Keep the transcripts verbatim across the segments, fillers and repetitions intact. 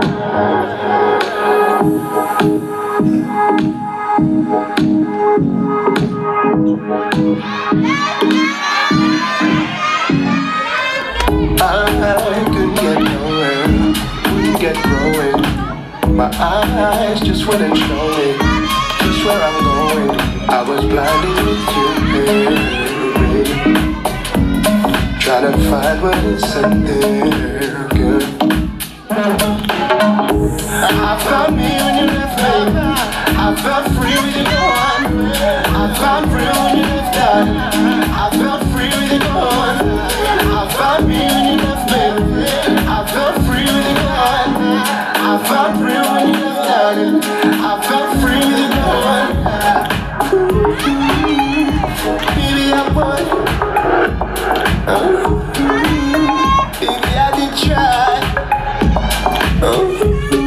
I couldn't get nowhere, couldn't get growing. My eyes just wouldn't show me just where I'm going. I was blinded with you, baby, trying to find what is in there, girl. I found me when you left me. I felt free with you gone. I found real when you left out. I felt free with you gone. I found me when you left me. I felt free with you gone. I found real when you left out. I felt free with you gone. Baby, I would. Oh. Baby, I did try. Oh.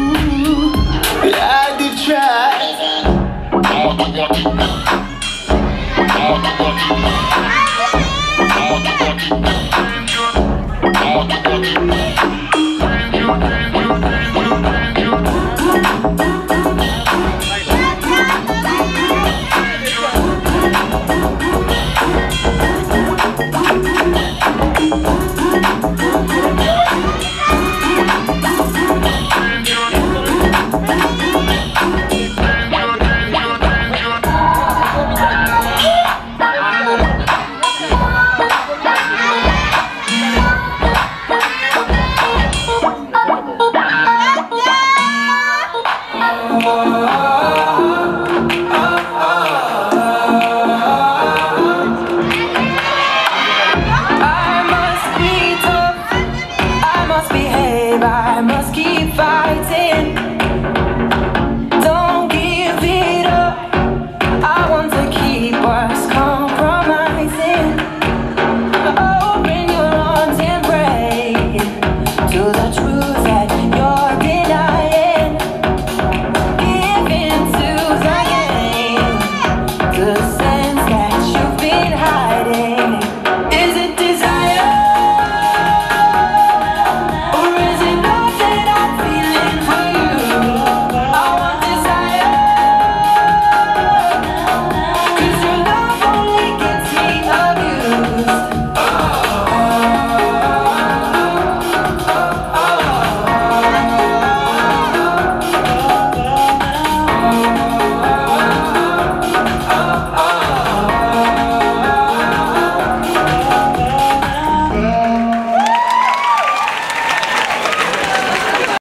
I did try. I must keep fighting.